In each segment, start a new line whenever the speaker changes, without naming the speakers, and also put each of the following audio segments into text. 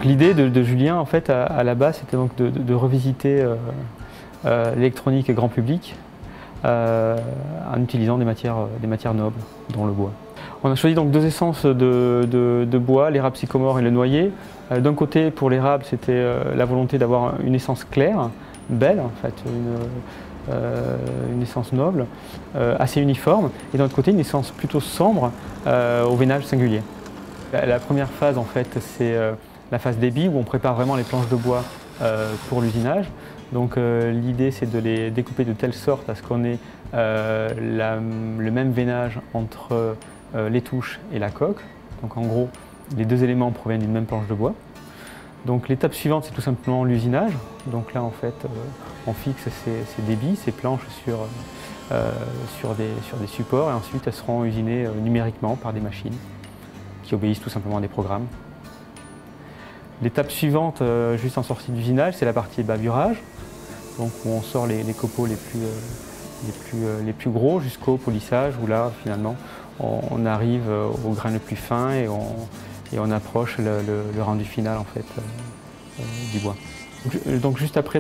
Donc l'idée de Julien, en fait, à la base, c'était donc de revisiter l'électronique grand public en utilisant des matières nobles, dont le bois. On a choisi donc deux essences de bois, l'érable sycomore et le noyer. D'un côté, pour l'érable, c'était la volonté d'avoir une essence claire, belle, en fait, une essence noble, assez uniforme, et d'un autre côté, une essence plutôt sombre, au veinage singulier. La première phase, en fait, c'est la phase débit, où on prépare vraiment les planches de bois pour l'usinage. Donc l'idée, c'est de les découper de telle sorte à ce qu'on ait le même veinage entre les touches et la coque. Donc en gros, les deux éléments proviennent d'une même planche de bois. Donc l'étape suivante, c'est tout simplement l'usinage. Donc là, en fait, on fixe ces débits, ces planches sur des supports, et ensuite elles seront usinées numériquement par des machines qui obéissent tout simplement à des programmes. L'étape suivante, juste en sortie d'usinage, c'est la partie bavurage, donc où on sort les copeaux les plus gros jusqu'au polissage, où là, finalement, on arrive au grain le plus fin et on approche le rendu final, en fait, du bois. Donc juste après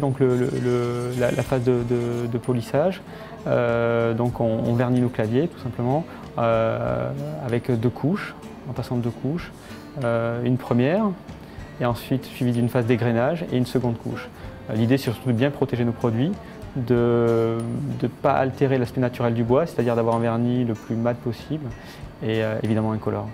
la phase de polissage, donc on vernit nos claviers tout simplement avec deux couches, en passant de deux couches, une première et ensuite suivie d'une phase d'égrainage et une seconde couche. L'idée c'est surtout de bien protéger nos produits, de ne pas altérer l'aspect naturel du bois, c'est-à-dire d'avoir un vernis le plus mat possible et évidemment incolore.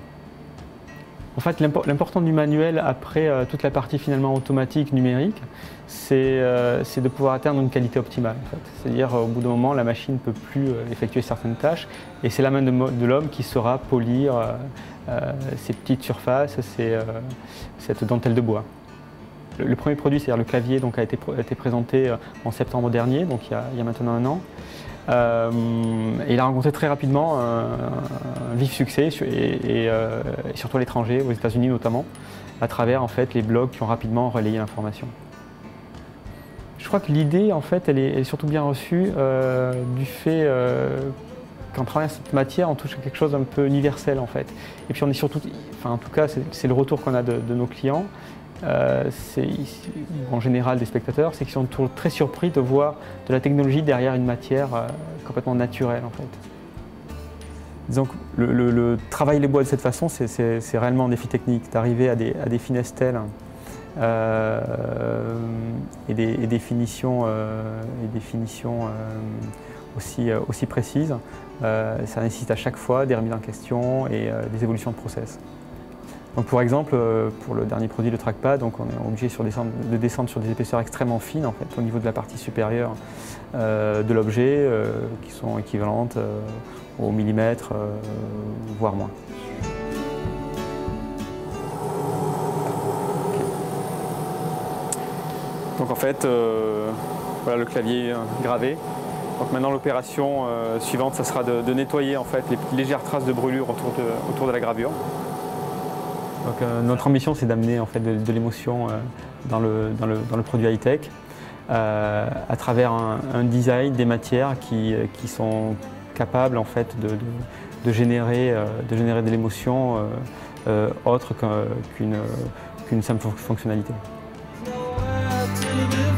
En fait, l'important du manuel, après toute la partie finalement automatique, numérique, c'est de pouvoir atteindre une qualité optimale. En fait. C'est-à-dire, au bout d'un moment, la machine ne peut plus effectuer certaines tâches, et c'est la main de l'homme qui saura polir ces petites surfaces, cette dentelle de bois. Le premier produit, c'est-à-dire le clavier, donc, a été présenté en septembre dernier, donc il y a maintenant un an. Et il a rencontré très rapidement un vif succès, et surtout à l'étranger, aux États-Unis notamment, à travers en fait, les blogs qui ont rapidement relayé l'information. Je crois que l'idée, en fait, elle est surtout bien reçue du fait qu'en travaillant cette matière, on touche à quelque chose d'un peu universel, en fait. Et puis on est surtout, enfin en tout cas, c'est le retour qu'on a de nos clients, en général des spectateurs, c'est qu'ils sont toujours très surpris de voir de la technologie derrière une matière complètement naturelle, en fait. Disons que le travailler les bois de cette façon, c'est réellement un défi technique, d'arriver à des finesses telles et des finitions, aussi précises. Ça nécessite à chaque fois des remises en question et des évolutions de process. Donc pour exemple, pour le dernier produit, le trackpad, donc on est obligé de descendre sur des épaisseurs extrêmement fines en fait, au niveau de la partie supérieure de l'objet, qui sont équivalentes au millimètre, voire moins. Donc en fait, voilà le clavier gravé. Donc maintenant l'opération suivante, ça sera de nettoyer en fait les légères traces de brûlure autour de la gravure. Donc, notre ambition, c'est d'amener en fait, de l'émotion dans le produit high-tech à travers un design des matières qui sont capables en fait, de générer de l'émotion autre qu'une simple fonctionnalité.